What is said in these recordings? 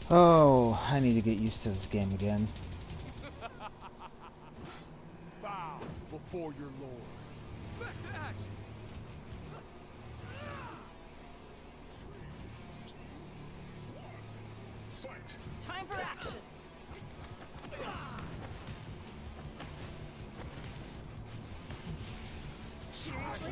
Oh, I need to get used to this game again. Bow before your lord. Back to action. Fight. Time for action. Seriously?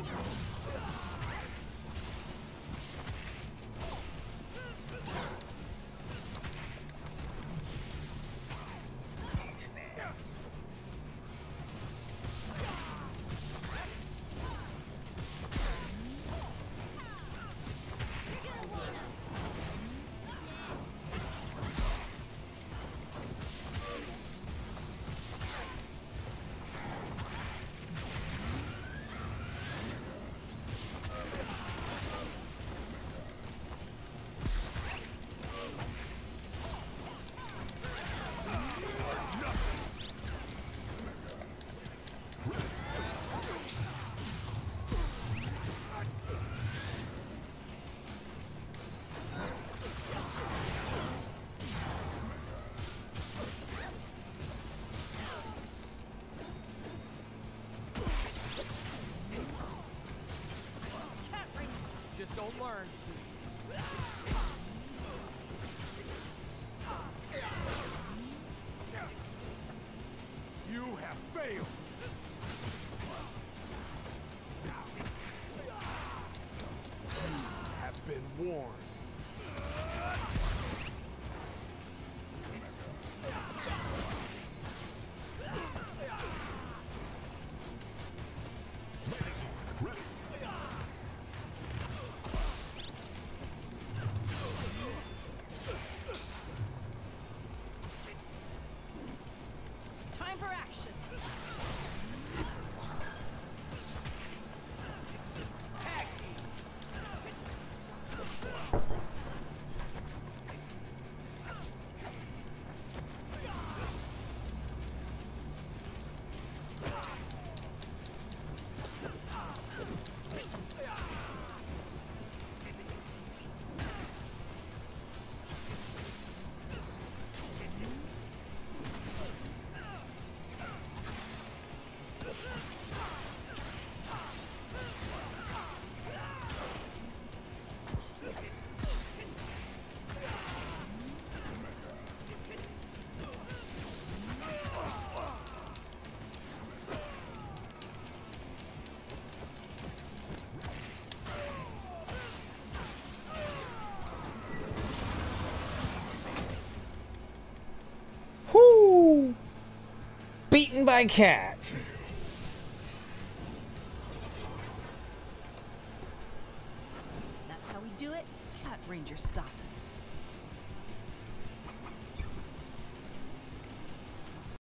Just don't learn. You have failed. You have been warned. Time for action. Tag team. Whoo! Beaten by Cat. That's how we do it. Cat Ranger style.